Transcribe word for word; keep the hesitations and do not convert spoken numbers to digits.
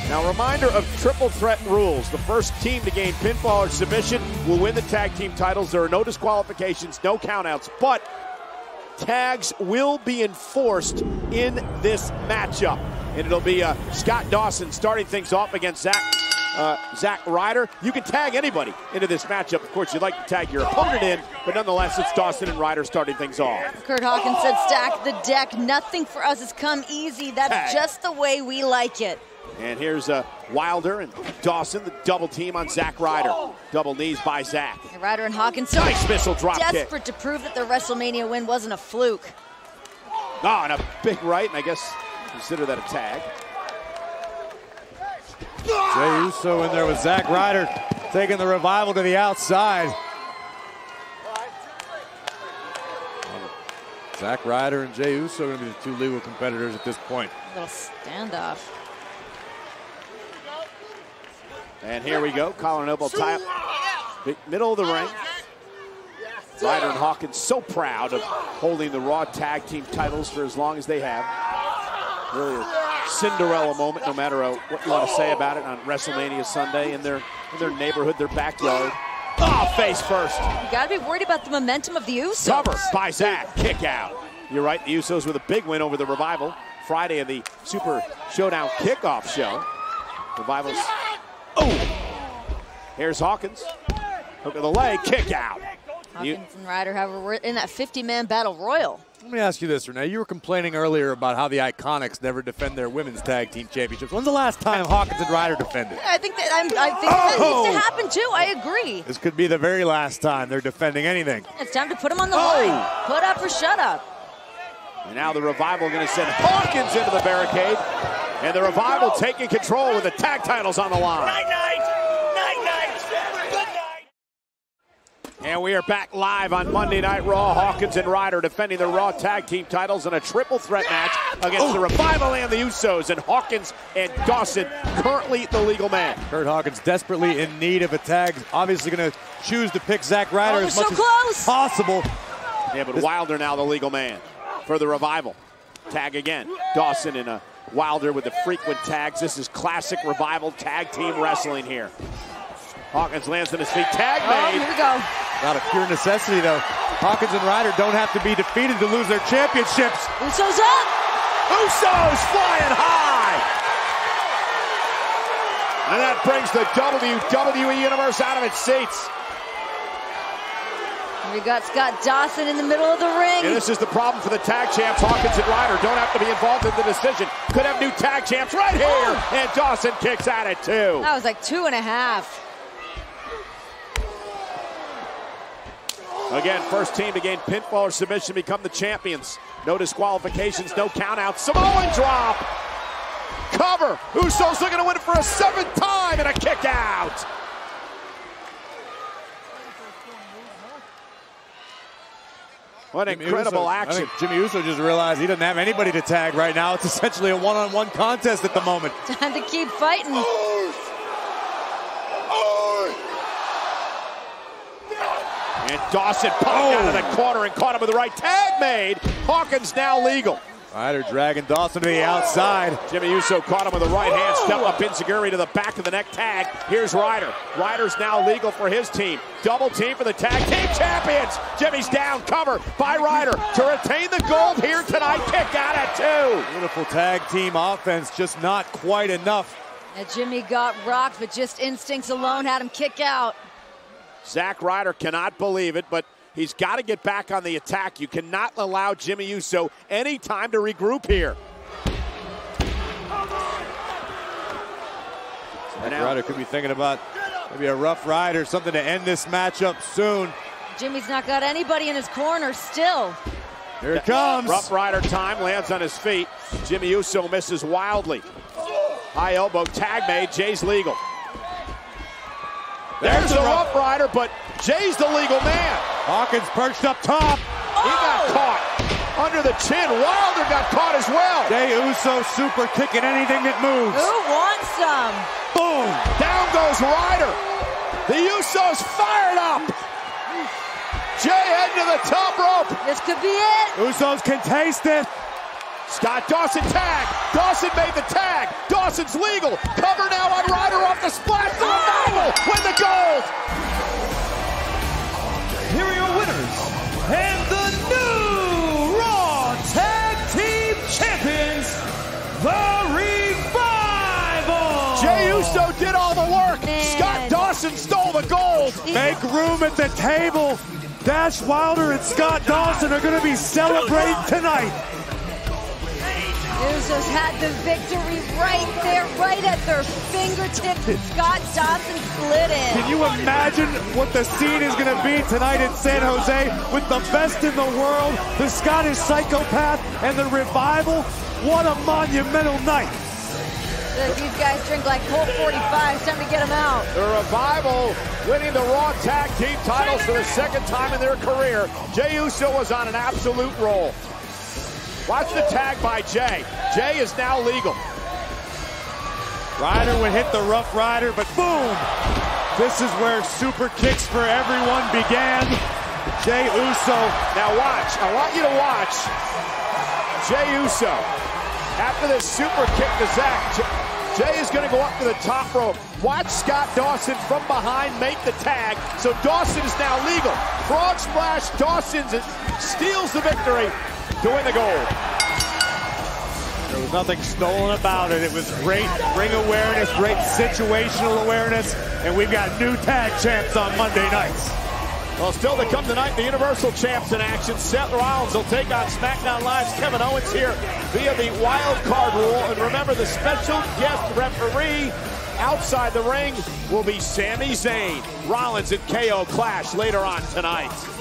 Now, a reminder of triple threat rules. The first team to gain pinfall or submission will win the tag team titles. There are no disqualifications, no countouts, but tags will be enforced in this matchup. And it'll be uh, Scott Dawson starting things off against Zach, uh, Zack Ryder. You can tag anybody into this matchup. Of course, you'd like to tag your opponent in, but nonetheless, it's Dawson and Ryder starting things off. Curt Hawkins said, stack the deck. Nothing for us has come easy. That's tag. Just the way we like it. And here's uh, Wilder and Dawson, the double team on Zack Ryder. Double knees by Zack. And Ryder and Hawkins so nice missile drop desperate kick. to prove that the WrestleMania win wasn't a fluke. Oh, and a big right, and I guess consider that a tag. Jey Uso in there with Zack Ryder taking the Revival to the outside. Zack Ryder and Jey Uso are going to be the two legal competitors at this point. A little standoff. And here we go, collar and elbow tie up. Middle of the ring. Ryder and Hawkins so proud of holding the Raw Tag Team titles for as long as they have. Really a Cinderella moment, no matter uh, what you want to say about it, on WrestleMania Sunday in their in their neighborhood, their backyard. Oh, face first. You got to be worried about the momentum of the Usos. Cover by Zack, kick out. You're right, the Usos with a big win over the Revival Friday in the Super Showdown kickoff show. Revival's. Oh! Here's Hawkins. Hook of the leg, kick out. Hawkins you, and Ryder, however, we're in that fifty man battle royal. Let me ask you this, Renee. You were complaining earlier about how the Iconics never defend their women's tag team championships. When's the last time Hawkins and Ryder defended? I think that I'm, I think oh! that needs to happen too. I agree. This could be the very last time they're defending anything. It's time to put them on the oh! line. Put up or shut up. And now the Revival going to send Hawkins into the barricade. And the Revival taking control with the tag titles on the line. Night, night. Night, night. Good night. And we are back live on Monday Night Raw. Hawkins and Ryder defending their Raw Tag Team titles in a triple threat match against the Revival and the Usos. And Hawkins and Dawson currently the legal man. Curt Hawkins desperately in need of a tag. Obviously going to choose to pick Zack Ryder oh, as much so as close. possible. Yeah, but Wilder now the legal man for the Revival. Tag again. Dawson and a Wilder with the frequent tags. This is classic Revival tag team wrestling here. Hawkins lands on his feet. Tag oh, made. Here we go. Not a pure necessity, though. Hawkins and Ryder don't have to be defeated to lose their championships. Usos up. Usos flying high. And that brings the W W E Universe out of its seats. We got Scott Dawson in the middle of the ring. And this is the problem for the tag champs. Hawkins and Ryder don't have to be involved in the decision. Could have new tag champs right here. Oh. And Dawson kicks at it too. That was like two and a half. Again, first team to gain pinfall or submission become the champions. No disqualifications, no countouts. Samoan drop. Cover. Usos looking to win it for a seventh time and a kick out. What incredible Uso, action. I think Jimmy Uso just realized he doesn't have anybody to tag right now. It's essentially a one-on-one contest at the moment. Time to keep fighting. And Dawson popped oh. out of the corner and caught him with the right. Tag made. Hawkins now legal. Ryder dragging Dawson to the outside. Jimmy Uso caught him with the right hand. Step up Enziguri to the back of the neck tag. Here's Ryder. Ryder's now legal for his team. Double team for the tag team champions. Jimmy's down. Cover by Ryder to retain the gold here tonight. Kick out at two. Beautiful tag team offense, just not quite enough. And Jimmy got rocked, but just instincts alone had him kick out. Zack Ryder cannot believe it, but he's got to get back on the attack. You cannot allow Jimmy Uso any time to regroup here. Zack Ryder could be thinking about maybe a rough ride or something to end this matchup soon. Jimmy's not got anybody in his corner still. Here it comes. Rough Ryder time, lands on his feet. Jimmy Uso misses wildly. High elbow, tag made, Jay's legal. There's the Rough Rider, but Jay's the legal man. Hawkins perched up top. Oh! He got caught under the chin. Wilder got caught as well. Jey Uso super kicking anything that moves. Who wants some? Boom! Down goes Ryder. The Usos fired up. Jay heading to the top rope. This could be it. Usos can taste it. Scott Dawson tag. Dawson made the tag. Dawson's legal. Cover now on Ryder off the splash. The Revival win the gold. Here are your winners and the new Raw Tag Team Champions, the Revival. Jey Uso did all the work. Man. Scott Dawson stole the gold. Make room at the table. Dash Wilder and Scott Dawson are going to be celebrating tonight. Usos had the victory right there, right at their fingertips. Scott Dawson slid in. Can you imagine what the scene is going to be tonight in San Jose with the best in the world, the Scottish Psychopath, and the Revival? What a monumental night. These guys drink like Colt forty-five. It's time to get them out. The Revival winning the Raw Tag Team titles for the second time in their career. Jey Uso was on an absolute roll. Watch the tag by Jey. Jey is now legal. Ryder would hit the Rough Rider, but boom! This is where super kicks for everyone began. Jey Uso. Now watch. I want you to watch Jey Uso. After this super kick to Zack, Jey is going to go up to the top rope. Watch Scott Dawson from behind make the tag. So Dawson is now legal. Frog splash. Dawson steals the victory to win the gold. There was nothing stolen about it. It was great ring awareness, great situational awareness, and we've got new tag champs on Monday nights. Well, still to come tonight, the Universal Champs in action. Seth Rollins will take on SmackDown Live's Kevin Owens here via the wild card rule. And remember, the special guest referee outside the ring will be Sami Zayn. Rollins and K O clash later on tonight.